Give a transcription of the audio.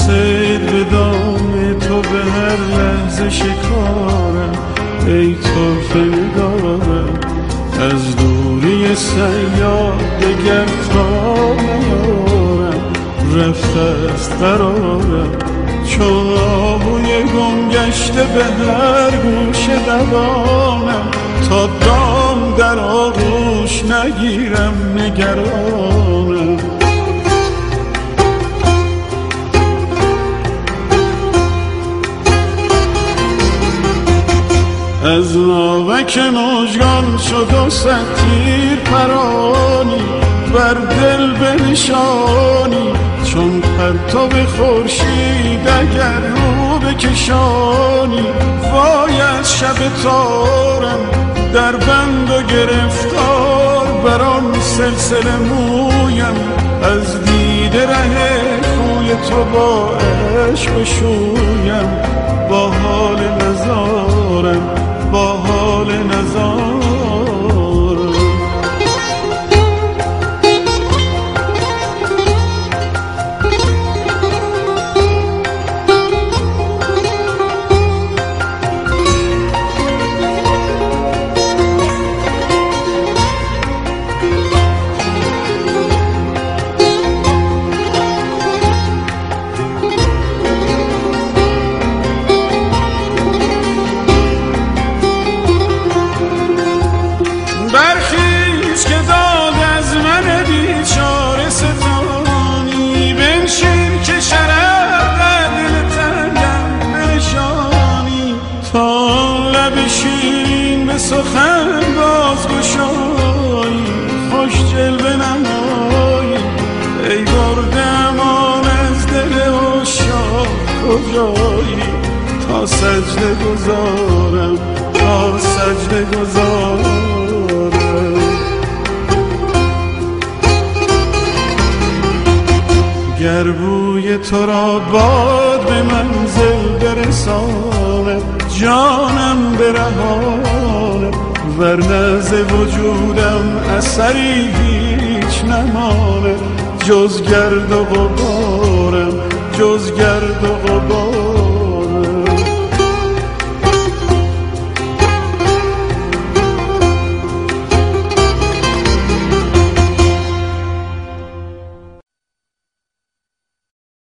صید به دام تو به هر لحظه شکارم، ای طرف نگارم از دوری سیاد دگر تا نیارم، رفته است قرارم چون آهوی گم گشته به هر گوش دوانم، تا دام در آغوش نگیرم نگرانم. از ناوک مژگان شد و صد تیر پرانی، بر دل بنشانی چون پرتو خورشید اگر رو بکشانی. وای از شب تارم در بند و گرفتار، بر آن سلسله مویم از دیده ره کوی تو با عشق شویم. با حال نزارم با حال نزارم. برخیز که داد از من بیچاره ستانی، بنشین که شرف در دل تنگم بنشانی. تا لب شیرین به سخن بازگشایی، خوش جلوه نمایی ای برده امان از دل عشاق کجایی. تا سجده گذارم تا سجده گذارم. گر بوی تو را باد به منزل برسانه، جانم برهانه ورنه ز وجودم اثری هیچ نمانه. جز گرد و غبارم جز گرد و غبارم.